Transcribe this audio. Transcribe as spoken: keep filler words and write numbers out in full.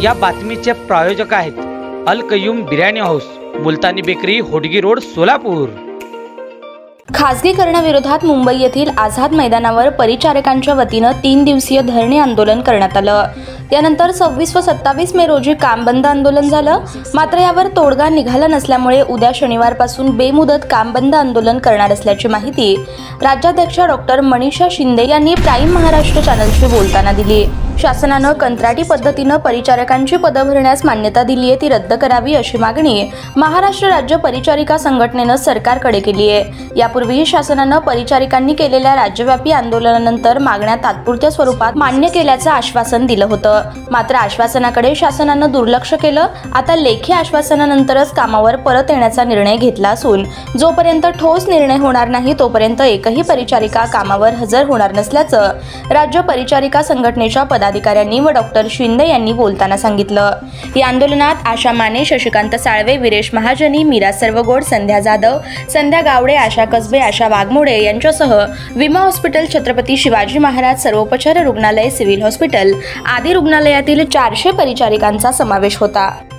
या बातमीचे प्रायोजक आहेत Al Qayyum biryani house, Multani bakery, Hodgi road, Solapur. खासगीकरणाविरोधात मुंबई येथील आझाद मैदानावर परिचारकांच्या वतीनं तीन दिवसीय धरणे आंदोलन करण्यात आलं। त्यानंतर सव्वीस व सत्तावीस मे रोजी काम बंद आंदोलन झालं। मात्र यावर तोडगा निघाला नसल्यामुळे उद्या शनिवारपासून बेमुदत काम बंद आंदोलन करणार असल्याची माहिती राज्याध्यक्ष डॉक्टर मनीषा शिंदे यांनी प्राईम महाराष्ट्र चॅनलशी बोलताना दिली। शासनानं कंत्राटी पद्धतीनं परिचारकांची पदं भरण्यास मान्यता दिली आहे, ती रद्द करावी अशी मागणी महाराष्ट्र राज्य परिचारिका संघटनेनं सरकारकडे केली आहे। यापूर्वी शासनानं परिचारिकांनी केलेल्या राज्यव्यापी आंदोलनानंतर मागण्या तात्पुरत्या स्वरूपात मान्य केल्याचं आश्वासन दिलं होतं। मात्र आश्वासनाकडे शासनानं दुर्लक्ष केलं। आता लेखी आश्वासनानंतरच कामावर परत येण्याचा निर्णय घेतला असून जोपर्यंत ठोस निर्णय होणार नाही तोपर्यंत एकही परिचारिका कामावर हजर होणार नसल्याचं राज्य परिचारिका संघटनेच्या पदाधिकाऱ्यांनी व डॉक्टर शिंदे यांनी बोलताना सांगितलं। या आंदोलनात आशा माने, शशिकांत साळवे, विरेश महाजनी, मीरा सर्वगोड, संध्या जाधव, संध्या गावडे, आशा कसबे, आशा वाघमोडे यांच्यासह विमा हॉस्पिटल, छत्रपती शिवाजी महाराज सर्वोपचार रुग्णालय, सिव्हिल हॉस्पिटल आदी रुग्णालयातील चारशे परिचारिकांचा समावेश होता।